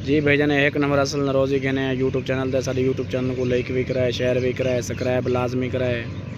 जी भाईजान एक नंबर असल नरोजी कहने यूट्यूब चैनल ते साडे यूट्यूब चैनल को लाइक भी कराए, शेयर भी कराए, सब्सक्राइब लाजमी कराए।